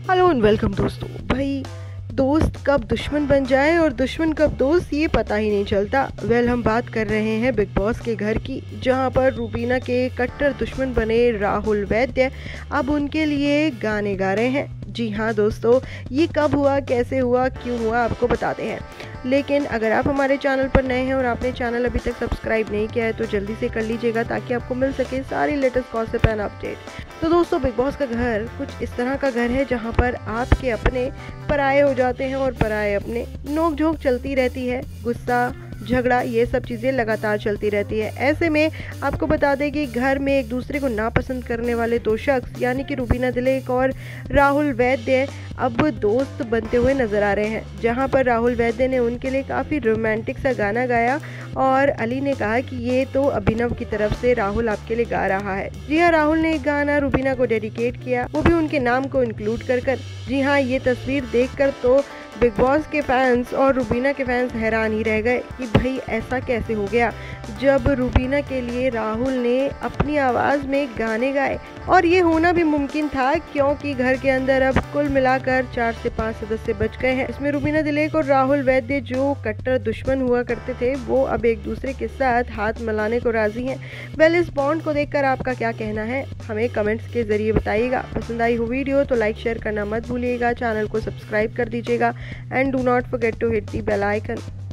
Hello and welcome दोस्तों। भाई दोस्त कब दुश्मन बन जाए और दुश्मन कब दोस्त ये पता ही नहीं चलता। हम बात कर रहे हैं बिग बॉस के घर की, जहां पर रूबीना के कट्टर दुश्मन बने राहुल वैद्य अब उनके लिए गाने गा रहे हैं। जी हाँ दोस्तों, ये कब हुआ, कैसे हुआ, क्यों हुआ, आपको बताते हैं। लेकिन अगर आप हमारे चैनल पर नए हैं और आपने चैनल अभी तक सब्सक्राइब नहीं किया है तो जल्दी से कर लीजिएगा, ताकि आपको मिल सके सारी लेटेस्ट गॉसिप एंड अपडेट। तो दोस्तों, बिग बॉस का घर कुछ इस तरह का घर है जहां पर आपके अपने पराये हो जाते हैं और पराये अपने। नोक झोंक चलती रहती है, गुस्सा, झगड़ा, ये सब चीज़ें लगातार चलती रहती है। ऐसे में आपको बता दें कि घर में एक दूसरे को नापसंद करने वाले दो शख्स यानी कि रूबीना दिलेक और राहुल वैद्य अब दोस्त बनते हुए नजर आ रहे हैं। जहां पर राहुल वैद्य ने उनके लिए काफ़ी रोमांटिक सा गाना गाया और अली ने कहा कि ये तो अभिनव की तरफ से राहुल आपके लिए गा रहा है। जी हाँ, राहुल ने एक गाना रूबीना को डेडिकेट किया, वो भी उनके नाम को इंक्लूड कर। जी हाँ, ये तस्वीर देखकर तो बिग बॉस के फैंस और रूबीना के फैंस हैरान ही रह गए कि भाई ऐसा कैसे हो गया, जब रूबीना के लिए राहुल ने अपनी आवाज़ में गाने गाए। और ये होना भी मुमकिन था क्योंकि घर के अंदर अब कुल मिलाकर 4 से 5 सदस्य बच गए हैं। इसमें रूबीना दिलेक और राहुल वैद्य जो कट्टर दुश्मन हुआ करते थे, वो अब एक दूसरे के साथ हाथ मिलाने को राजी हैं। इस बॉन्ड को देखकर आपका क्या कहना है, हमें कमेंट्स के जरिए बताइएगा। पसंद आई हो वीडियो तो लाइक शेयर करना मत भूलिएगा, चैनल को सब्सक्राइब कर दीजिएगा and do not forget to hit the bell icon.